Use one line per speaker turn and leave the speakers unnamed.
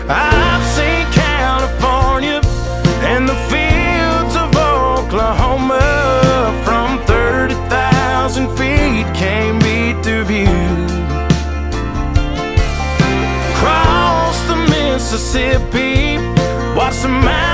I've seen California and the fields of Oklahoma. From 30,000 feet can't beat the view. Cross the Mississippi, watch the mountains